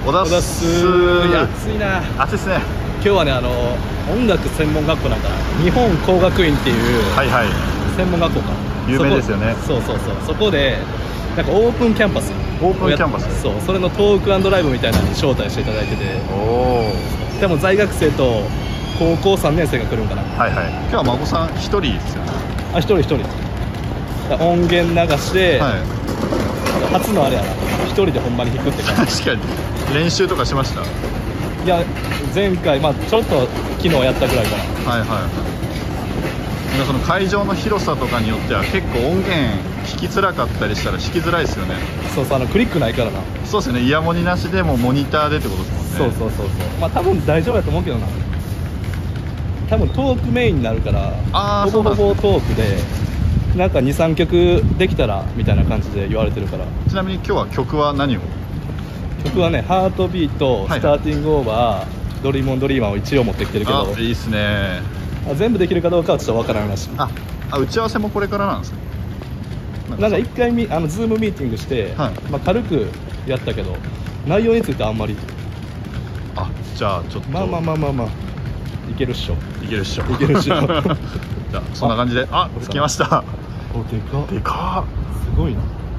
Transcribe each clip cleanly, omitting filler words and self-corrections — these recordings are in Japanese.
おだっす。 いや暑いな。 暑いですね。 今日はね音楽専門学校なんか日本工学院っていう専門学校か、 有名ですよね。 そうそこでなんかオープンキャンパスそうそれのトーク&ライブみたいなのに招待していただいてて、でも在学生と高校3年生が来るんかな。 今日は孫さん1人ですよね。 一人音源流して、初のあれやな、1人でほんまに弾くって感じ。 確かに練習とかしました？ いや前回ちょっと昨日やったぐらいかな。 その会場の広さとかによっては結構音源弾きづらかったりしたら弾きづらいですよね。 そうクリックないからな。 そうですね。イヤモニなしでもモニターでってことですもんね。 そう多分大丈夫だと思うけどな。多分トークメインになるからほぼトークでなんか 2,3 曲できたらみたいな感じで言われてるから。 ちなみに今日は曲は何を？ 曲はね、ハートビート、スターティングオーバー、ドリームオンドリーマーを一応持ってきてるけど、 いいっすね。 全部できるかどうかはちょっとわからないらしい。 打ち合わせもこれからなんですね。 なんか一回ズームミーティングして、軽くやったけど内容についてあんまり。 じゃあちょっとまあいけるっしょ。 じゃあそんな感じで着きました。でかすごいな。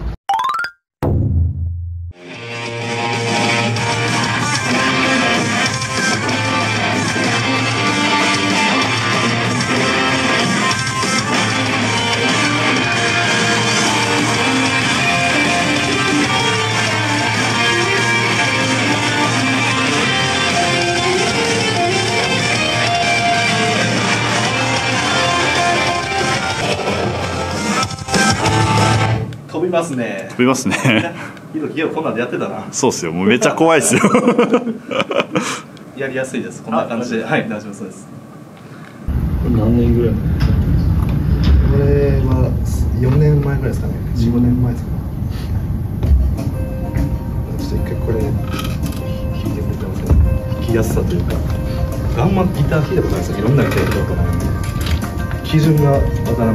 飛びますね。ヒロこんなんでやってたな。 そうっすよ。もうめっちゃ怖いっすよ。 やりやすいです。こんな感じで。大丈夫そうです。 何年ぐらい？これは4年前ぐらいですかね。15年前ですかね。ちょっと一回これ弾いてみてもらって、弾きやすさというか、あんまギター弾いたことないですよ。いろんなギター弾いたことないんで基準がわからない。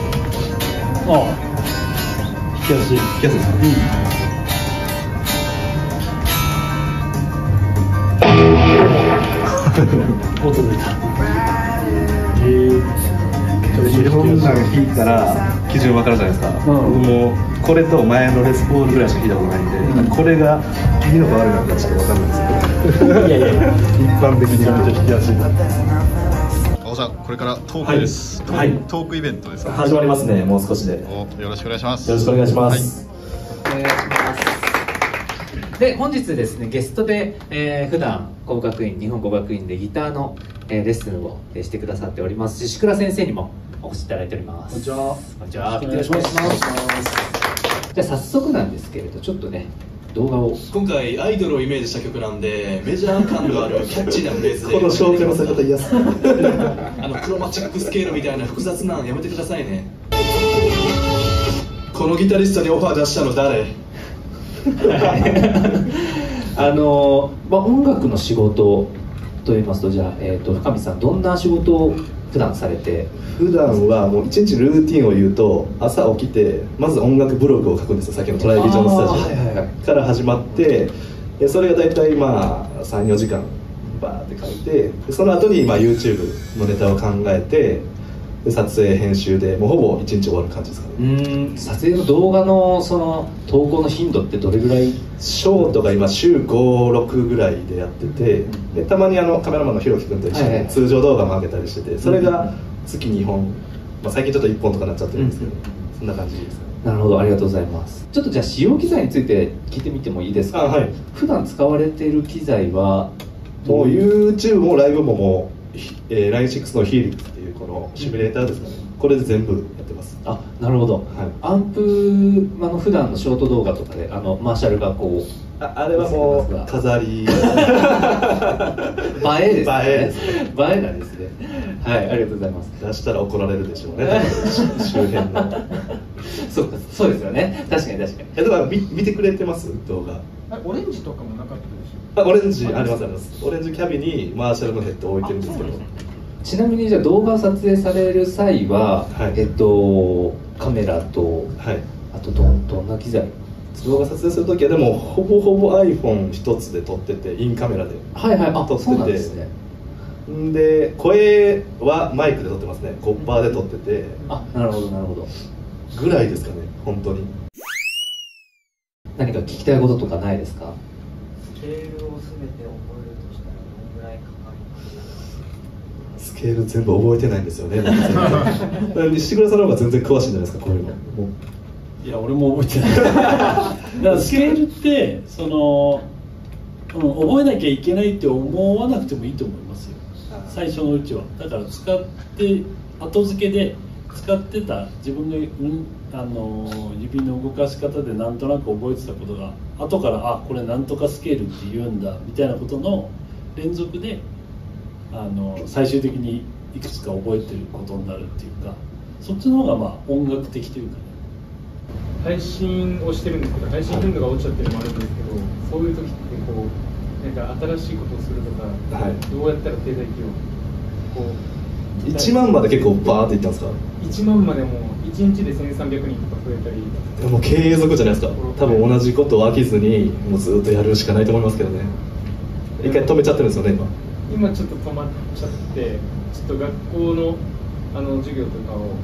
弾きやすいですね。音届いた。日本が弾いたら基準分かるじゃないですか。もうこれと前のレスポールぐらいしか弾いたことないんで、これがいいのか悪いのかちょっと分かんないですけど、一般的にめっちゃ弾きやすい。 青さん、これからトークです。トークイベントですか？ 始まりますね。もう少しで。 よろしくお願いします。 よろしくお願いします。 お願いします。で本日ですね、ゲストで、普段日本工学院でギターの、レッスンをしてくださっております宍倉先生にもお越しいただいております。こんにちは。よろしくお願いします。じゃあ早速なんですけれど、ちょっとね動画を。 今回アイドルをイメージした曲なんで、メジャー感のあるキャッチーなフレーズでこの象徴のされ方嫌っす。 クロマチックスケールみたいな複雑なのやめてくださいね。このギタリストにオファー出したの誰？ 音楽の仕事と言いますと、じゃあ、深見さんどんな仕事を普段されて？ 普段はもう一日ルーティンを言うと、朝起きてまず音楽ブログを書くんですよ。さっきのトライビジョンスタジオから始まって、それが大体3、4時間バーって書いて、その後にYouTube のネタを考えて、撮影編集でもうほぼ1日終わる感じですかね。 撮影の動画のその投稿の頻度ってどれぐらい？ ショートが今週5、6ぐらいでやってて、でたまにカメラマンのひろき君と一緒に通常動画も上げたりしてて、それが月2本、最近ちょっと1本とかなっちゃってるんですけど、そんな感じです。 なるほど、ありがとうございます。ちょっとじゃあ使用機材について聞いてみてもいいですか？普段使われている機材はもう YouTube もライブもLINE6 のヒーリングっていうこのシミュレーターですかね。これで全部やってます。 なるほど。アンプ普段のショート動画とかでマーシャルがこうあれはもう飾り映えですね。映えなんですね。ありがとうございます。 出したら怒られるでしょうね。周辺のそうですよね。確かに。 だから見てくれてます動画？ オレンジとかもなかったでしょ？ オレンジあります。オレンジキャビにマーシャルのヘッドを置いてるんですけど。 ちなみにじゃあ動画を撮影される際は、カメラと、あとどんな機材？ 動画撮影するときはでもほぼほぼ iPhone 一つで撮ってて、インカメラではいはい、あ、 撮ってそうなんて、 ですね。 で声はマイクで撮ってますね。コッパーで撮ってて、 あ、なるほどなるほど。 ぐらいですかね、本当に。 何か聞きたいこととかないですか？ スケールをすべて覚えるとしたらどのぐらいかかります？ スケール全部覚えてないんですよね。石倉さんの方が全然詳しいんじゃないですか、こういうの。 いや、俺も覚えてない。だからスケールって覚えなきゃいけないって思わなくてもいいと思いますよ、最初のうちは。だから使って後付けで使ってた自分の、指の動かし方でなんとなく覚えてたことが後から、あ、これなんとかスケールって言うんだみたいなことの連続で最終的にいくつか覚えてることになるっていうか、そっちの方がまあ音楽的というかね。 配信をしてるんですけど、配信頻度が落ちちゃってるのもあるんですけど、そういう時ってこうなんか新しいことをするとか、 はい、 どうやったら停滞期をこう 1万まで結構バーっていったんですか ？1万までも1日で1300人とか増えたり。 でも継続じゃないですか。多分同じことを飽きずにもうずっとやるしかないと思いますけどね。一回止めちゃってるんですよね、 今ちょっと止まっちゃって、ちょっと学校の授業とかを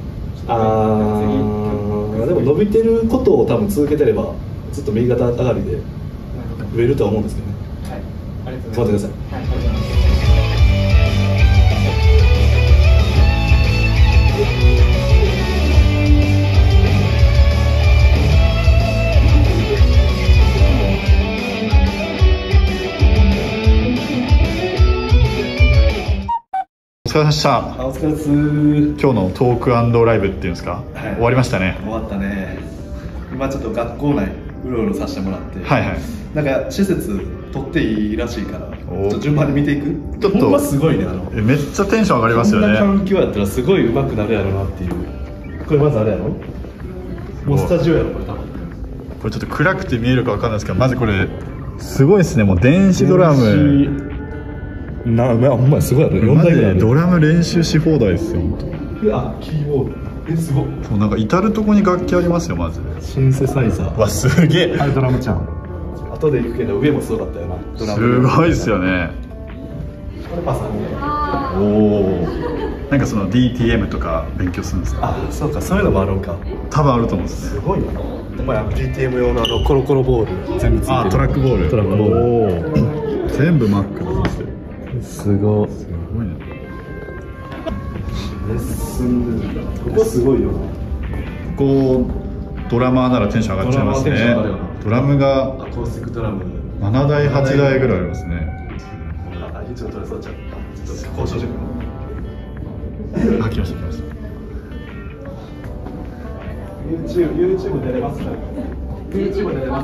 でも伸びてることを多分続けてればずっと右肩上がりで増えるとは思うんですけどね。 はい、ありがとう頑張ってください。 はい、ありがとうございます。 お疲れ様でした。 お疲れです。 今日のトーク&ライブっていうんですか、はい、終わりましたね。 終わったね。今ちょっと学校内うろうろさせてもらって、 はいはい、 なんか施設取っていいらしいから、ちょっと順番に見ていく。 ちょっとほんますごいね。 めっちゃテンション上がりますよね。 こんな環境やったらすごい上手くなるやろなっていう。これまずあれやろ、もうスタジオやろこれ多分。 これちょっと暗くて見えるかわかんないですけど、まずこれすごいですね。もう電子ドラムほんますごいやろ。4台ぐらいある。 ドラム練習し放題ですよ。 あ、キーボードすごい。 そう、なんか至る所に楽器ありますよ。まずシンセサイザー。 わ、すげえ。 あれドラムちゃん。後で行くけど上もすごかったよな。ドラムすごいですよね。 これパソコン。 おお。なんかその DTM とか勉強するんですか？ あ、そうか、そういうのもあるんか。 多分あると思うんですね。 すごいな。まあ DTM 用のコロコロボール全部ついてる。 あ、トラックボール。 トラックボール。全部 Mac なんですよ。 すごい。 すごいね。 レッスンルーム。ここすごいよな。 ここドラマーならテンション上がっちゃいますね。ドラムがアコースティックドラム 7台8台ぐらいありますね。 あ、一応取れそうちゃう。ちょっと交渉してくる。 あ、来ました来ました。 YouTube 出れますか？ YouTube 出れます？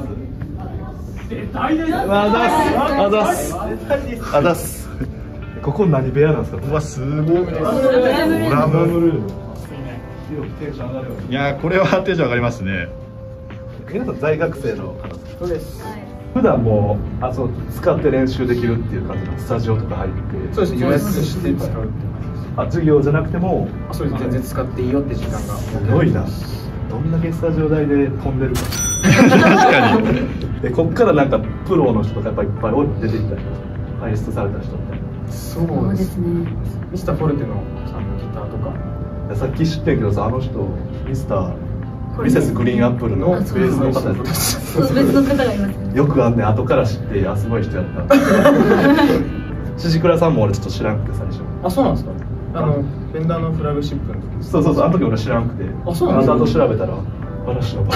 あざす。ここ何部屋なんですか？ うわ、すごい。ドラムルーム。いや、これはテンション上がりますね。 皆さん在学生の方？ そうです。 普段もそう使って練習できるっていう感じのスタジオとか入って。 そうです。予約して使う。 あ、授業じゃなくても。 そうです。全然使っていいよって時間が。 すごいな。どんだけスタジオ代で飛んでるか。 確かに。 で、こっからなんかプロの人とかやっぱいっぱい出てきたり、輩出された人みたいな。 そうですね。ミスターフォルテのさんのギターとか。 さっき知ってんけどさ、あの人ミセスグリーンアップルのベースの方やった。 そう、別の方がいますね。 よくあんねん、後から知って、あ、すごい人やった。辻倉さんも俺ちょっと知らんくて最初。 あ、そうなんですか。フェンダーのフラグシップの時。 そう、あの時俺知らんくて。 あ、そうなんですか。 後調べたら話の場。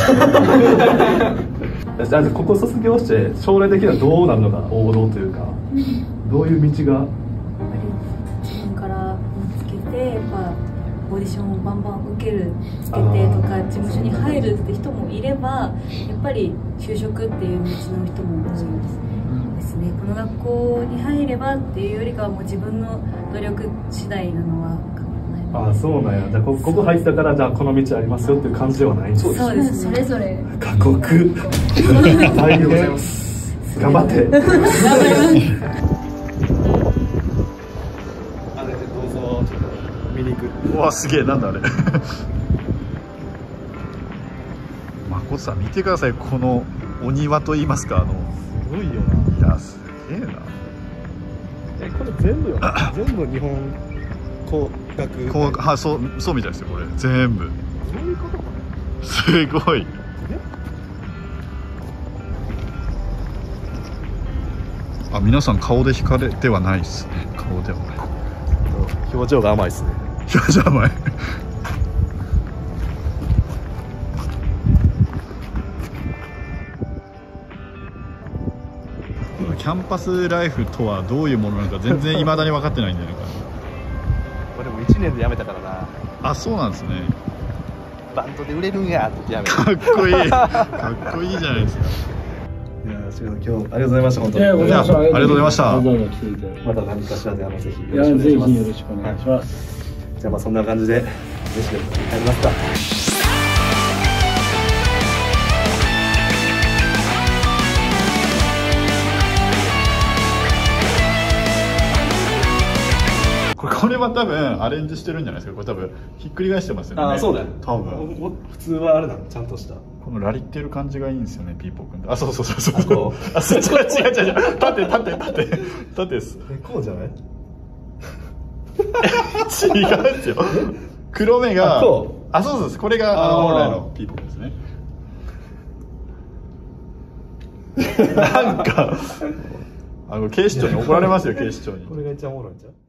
じゃあここ卒業して将来的にはどうなるのが王道というか、どういう道が？ 自分から見つけて、やっぱオーディションをバンバン受ける、つけてとか事務所に入るって人もいれば、やっぱり就職っていう道の人も多いですね。この学校に入ればっていうよりかはもう自分の努力次第なのは変わらない。 あ、そうなんや。じゃあここ入ったからじゃあこの道ありますよっていう感じではないんですね。 そうです。それぞれ過酷。大変。頑張って。あれどうぞ。見に行く。 うわ、すげえ。なんだあれ。誠さん見てください。このお庭といいますか、 すごいよな。 いやすげえな。 これ全部よ全部日本工学こうはそうみたいですよこれ全部。 そういうことかね。 すごい。あ、皆さん顔で惹かれてはないですね。顔ではない。 表情が甘いですね。 表情甘い。キャンパスライフとはどういうものなのか全然未だに分かってないんだよね。 俺も1年で辞めたからな。 あ、そうなんですね。 バンドで売れるんやって辞めた。 かっこいい。かっこいいじゃないですか。 いやー、今日ありがとうございました。本当に。 ありがとうございました。 わざわざ来ていただいて。 また何かしらでぜひいや、ぜひよろしくお願いします。 はい、じゃあまあそんな感じで飯で帰りますか。 これは多分アレンジしてるんじゃないですか。これ多分ひっくり返してますよね。 あ、そうだよ。 多分普通はあれなの、ちゃんとした。 このラリってる感じがいいんですよね、ピーポー君。あ、そうそうそうそう。 あ、こう。 あ、そう、違う。縦です。 こうじゃない？ 違うんですよ。黒目が。 あ、こう。 あ、そうです。これが本来のピーポーですね。なんか警視庁に怒られますよ、警視庁に。 これが一番おもろいんちゃう？